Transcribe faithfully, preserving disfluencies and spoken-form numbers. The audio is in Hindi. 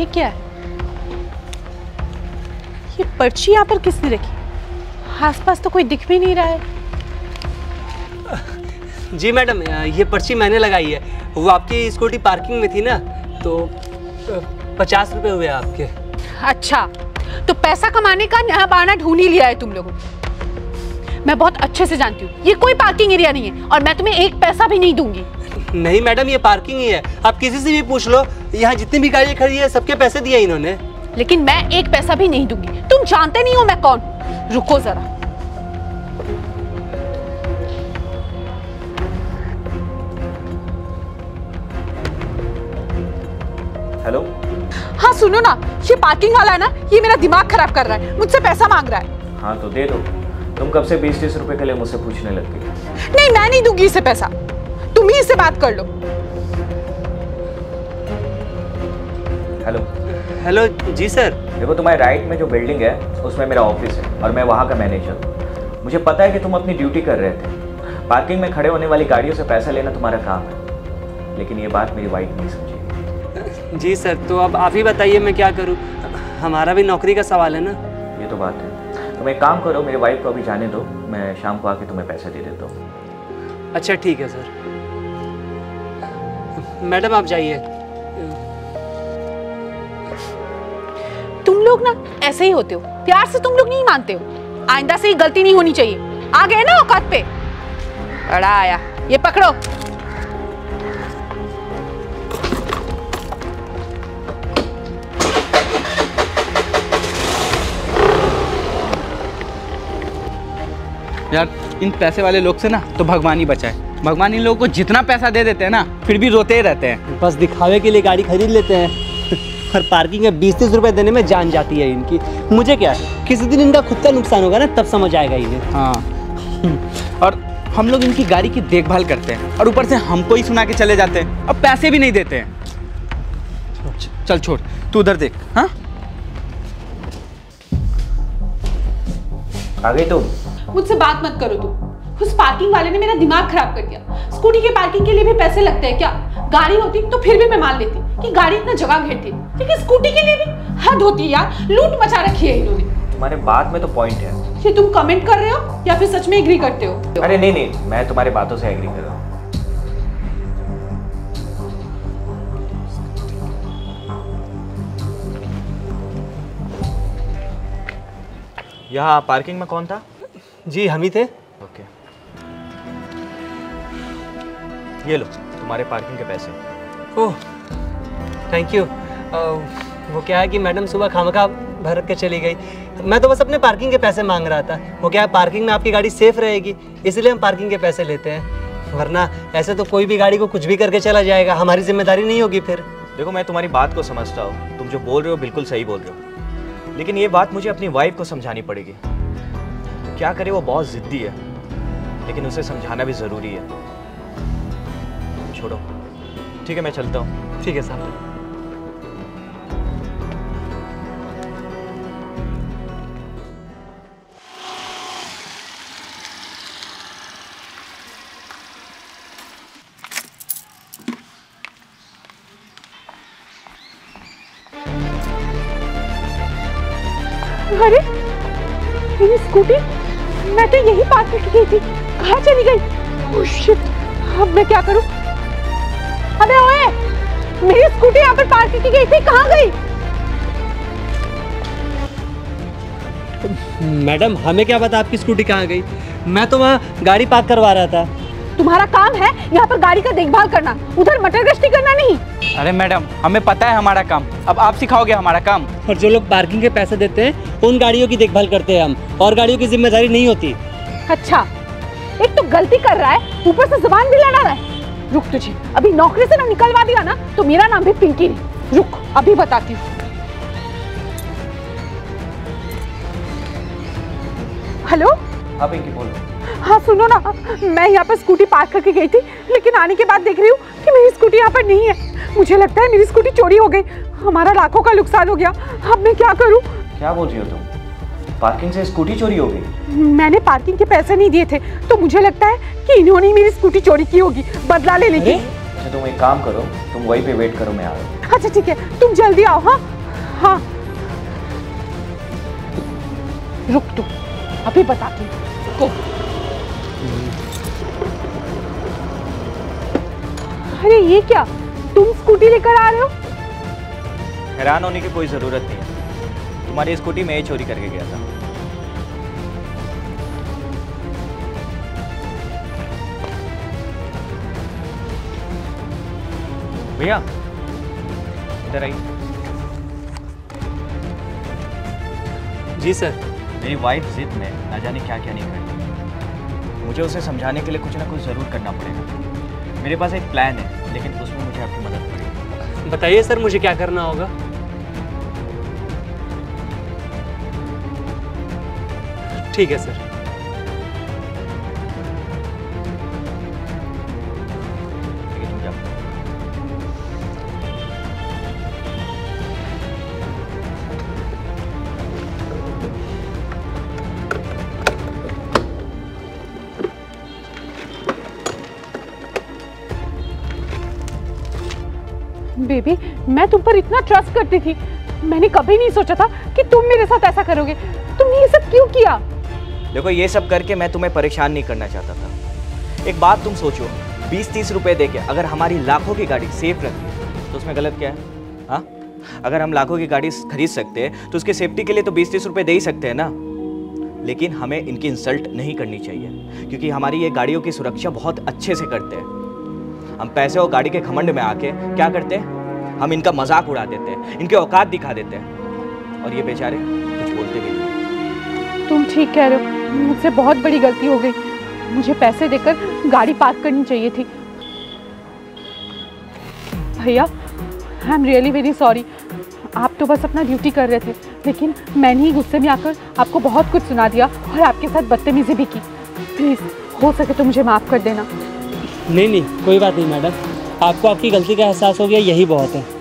ये क्या है? ये पर्ची यहाँ पर किसने रखी? आसपास तो कोई दिख भी नहीं रहा है। जी मैडम, ये पर्ची मैंने लगाई है। वो आपकी स्कूटी पार्किंग में थी ना, तो पचास रुपए हुए आपके। अच्छा, तो पैसा कमाने का नया बहाना ढूंढ ही लिया है तुम लोगों। मैं बहुत अच्छे से जानती हूँ ये कोई पार्किंग एरिया नहीं है और मैं तुम्हें एक पैसा भी नहीं दूंगी। नहीं मैडम, ये पार्किंग ही है। आप किसी से भी पूछ लो, यहाँ जितनी भी गाड़ियाँ खड़ी है सबके पैसे दिए इन्होंने। लेकिन मैं एक पैसा भी नहीं दूंगी। तुम जानते नहीं हो मैं कौन। रुको जरा। हेलो। हाँ सुनो ना, ये पार्किंग वाला है ना, ये मेरा दिमाग खराब कर रहा है, मुझसे पैसा मांग रहा है। हाँ तो दे दो। तुम कब से बीस तीस रुपए के लिए मुझसे पूछने लग गई? नहीं, मैं नहीं दूंगी इसे पैसा। तुम ही इससे बात कर लो। हेलो। Hello ji sir. देखो, तुम्हारे राइट में जो बिल्डिंग है उसमें मेरा ऑफिस है और मैं वहाँ का मैनेजर हूँ। मुझे पता है कि तुम अपनी ड्यूटी कर रहे थे। पार्किंग में खड़े होने वाली गाड़ियों से पैसा लेना तुम्हारा काम है, लेकिन ये बात मेरी वाइफ नहीं समझी। जी सर, तो अब आप ही बताइए मैं क्या करूँ, हमारा भी नौकरी का सवाल है ना। ये तो बात है। तुम एक काम करो, मेरी वाइफ को अभी जाने दो, मैं शाम को आके तुम्हें पैसे दे देता हूँ। अच्छा ठीक है सर। मैडम आप जाइए। तुम लोग ना ऐसे ही होते हो, प्यार से तुम लोग नहीं मानते हो। आइंदा से ही गलती नहीं होनी चाहिए। आ गए ना औकात पे। बड़ा आया, ये पकड़ो। यार इन पैसे वाले लोग से ना तो भगवान ही बचाए। भगवान इन लोगों को जितना पैसा दे देते हैं ना, फिर भी रोते ही रहते हैं। बस दिखावे के लिए गाड़ी खरीद लेते हैं और पार्किंग में बीस तीस रुपए देने में जान जाती है इनकी। मुझे क्या है, किसी दिन इनका खुद का नुकसान होगा ना, तब समझ आएगा इन्हें। हाँ, और हम लोग इनकी गाड़ी की देखभाल करते हैं और ऊपर से हमको ही सुना के चले जाते हैं और पैसे भी नहीं देते हैं। चल छोड़, तू उधर देख। हाँ आ गई तुम? मुझसे बात मत करो तुम। उस पार्किंग वाले ने मेरा दिमाग खराब कर दिया। स्कूटी के पार्किंग के लिए भी पैसे लगते हैं क्या? गाड़ी होती तो फिर भी मैं मान लेती कि गाड़ी इतना जगह घेरती, लेकिन स्कूटी के लिए भी हद होती है यार। लूट मचा रखी है इन्होंने। तुम्हारे बात में तो पॉइंट है। ये तुम कमेंट कर रहे हो या फिर सच में एग्री करते हो? अरे नहीं नहीं, मैं तुम्हारी बातों से एग्री कर रहा हूँ। यहाँ पार्किंग में कौन था? जी हम ही थे। ओके, ये लो तुम्हारे पार्किंग के पैसे। Oh thank you. वो क्या है कि मैडम सुबह खामखा भर के चली गई। मैं तो बस अपने पार्किंग के पैसे मांग रहा था। वो क्या है, पार्किंग में आपकी गाड़ी सेफ रहेगी, इसलिए हम पार्किंग के पैसे लेते हैं। वरना ऐसे तो कोई भी गाड़ी को कुछ भी करके चला जाएगा, हमारी जिम्मेदारी नहीं होगी फिर। देखो, मैं तुम्हारी बात को समझता हूँ, तुम जो बोल रहे हो बिल्कुल सही बोल रहे हो, लेकिन ये बात मुझे अपनी वाइफ को समझानी पड़ेगी। क्या करे, वो बहुत जिद्दी है, लेकिन उसे समझाना भी ज़रूरी है। छोड़ो, ठीक है मैं चलता हूँ। ठीक है साहब। अरे मेरी स्कूटी, मैं तो यही पार्क करके गई थी, कहाँ चली गई? ओह शिट, अब मैं क्या करूं? अबे ओए, मेरी स्कूटी यहाँ पर पार्क करके गई थी, कहाँ गई? मैडम हमें क्या पता आपकी स्कूटी कहाँ गई। मैं तो वहाँ गाड़ी पार्क करवा रहा था। तुम्हारा काम है यहाँ पर गाड़ी का देखभाल करना, उधर मटर गश्ती करना नहीं। अरे मैडम, हमें पता है हमारा काम, अब आप सिखाओगे हमारा काम। और जो लोग पार्किंग के पैसे देते हैं उन गाड़ियों की देखभाल करते हैं हम, और गाड़ियों की जिम्मेदारी नहीं होती। अच्छा, एक तो गलती कर रहा है, ऊपर से जुबान भी लड़ा रहा है। रुक, तुझे अभी नौकरी से ना निकलवा दिया ना तो मेरा नाम भी पिंकी नहीं। रुक, अभी बताती हूँ। हेलो। हाँ पिंकी बोलो। हाँ सुनो ना, मैं यहाँ पर स्कूटी पार्क करके गई थी, लेकिन आने के बाद देख रही हूँ कि मेरी स्कूटी यहाँ पर नहीं है। मुझे लगता है मेरी स्कूटी चोरी हो गई, हमारा लाखों का नुकसान हो गया। अब मैं क्या करूँ? क्या बोल रही हो तुम? पार्किंग से स्कूटी चोरी हो गई? मैंने पार्किंग के पैसे नहीं दिए थे, तो मुझे लगता है कि इन्होंने मेरी स्कूटी चोरी की होगी, बदला लेने की। अच्छा तुम एक काम करो, तुम वहीं पे वेट करो, मैं आ रहा हूँ। अच्छा ठीक है, तुम जल्दी आओ। हाँ हाँ रुक तू, अभी बताती हूँ को। अरे ये क्या, तुम स्कूटी लेकर आ रहे हो? हैरान होने की कोई ज़रूरत नहीं है, तुम्हारी स्कूटी मैं ही चोरी करके गया था। भैया इधर आइए। जी सर। मेरी वाइफ जिद में ना जाने क्या क्या नहीं करती, मुझे उसे समझाने के लिए कुछ ना कुछ ज़रूर करना पड़ेगा। मेरे पास एक प्लान है, लेकिन उसमें मुझे आपकी मदद पड़ेगी। बताइए सर, मुझे क्या करना होगा? ठीक है सर। ठीक है, तुम जाओ। बेबी, मैं तुम पर इतना ट्रस्ट करती थी, मैंने कभी नहीं सोचा था कि तुम मेरे साथ ऐसा करोगे। तुमने ये सब क्यों किया? देखो, ये सब करके मैं तुम्हें परेशान नहीं करना चाहता था। एक बात तुम सोचो, बीस तीस रुपए देके अगर हमारी लाखों की गाड़ी सेफ रहती है तो उसमें गलत क्या है? हाँ, अगर हम लाखों की गाड़ी खरीद सकते हैं तो उसके सेफ्टी के लिए तो बीस तीस रुपए दे ही सकते हैं ना। लेकिन हमें इनकी इंसल्ट नहीं करनी चाहिए, क्योंकि हमारी ये गाड़ियों की सुरक्षा बहुत अच्छे से करते हैं। हम पैसे और गाड़ी के घमंड में आके क्या करते हैं, हम इनका मजाक उड़ा देते हैं, इनके औकात दिखा देते हैं, और ये बेचारे कुछ बोलते भी नहीं। तुम ठीक कह रहे हो, मुझसे बहुत बड़ी गलती हो गई। मुझे पैसे देकर गाड़ी पार्क करनी चाहिए थी। भैया, I am really very sorry. आप तो बस अपना ड्यूटी कर रहे थे, लेकिन मैंने ही गुस्से में आकर आपको बहुत कुछ सुना दिया और आपके साथ बदतमीजी भी की। प्लीज़, हो सके तो मुझे माफ़ कर देना। नहीं नहीं, कोई बात नहीं मैडम, आपको आपकी गलती का एहसास हो गया, यही बहुत है।